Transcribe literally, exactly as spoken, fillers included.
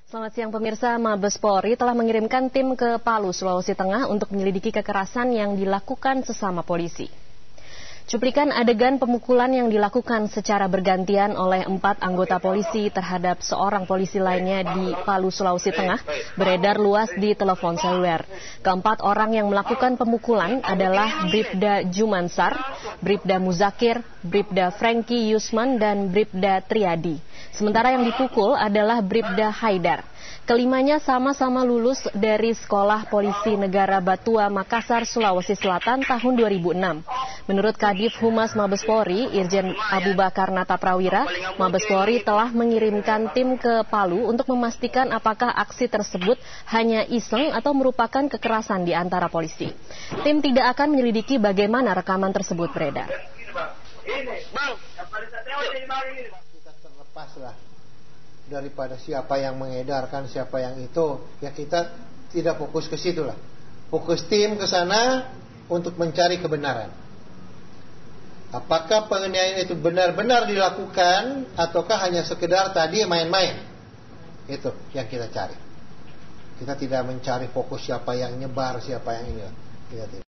Selamat siang pemirsa, Mabes Polri telah mengirimkan tim ke Palu, Sulawesi Tengah untuk menyelidiki kekerasan yang dilakukan sesama polisi. Cuplikan adegan pemukulan yang dilakukan secara bergantian oleh empat anggota polisi terhadap seorang polisi lainnya di Palu, Sulawesi Tengah beredar luas di telepon seluler. Keempat orang yang melakukan pemukulan adalah Bribda Jumansar, Bribda Muzakir, Bribda Franky Yusman, dan Bribda Triadi. Sementara yang dipukul adalah Bribda Haidar. Kelimanya sama-sama lulus dari Sekolah Polisi Negara Batua, Makassar, Sulawesi Selatan tahun dua ribu enam. Menurut Kadif Humas Mabes Polri, Irjen Abu Bakar Nata Prawira, Mabes Polri telah mengirimkan tim ke Palu untuk memastikan apakah aksi tersebut hanya iseng atau merupakan kekerasan di antara polisi. Tim tidak akan menyelidiki bagaimana rekaman tersebut beredar. Kita terlepaslah daripada siapa yang mengedarkan, siapa yang itu, ya kita tidak fokus ke situ lah. Fokus tim ke sana untuk mencari kebenaran. Apakah penganiayaan itu benar-benar dilakukan ataukah hanya sekedar tadi main-main? Itu yang kita cari. Kita tidak mencari fokus siapa yang nyebar, siapa yang ini. Kita tidak.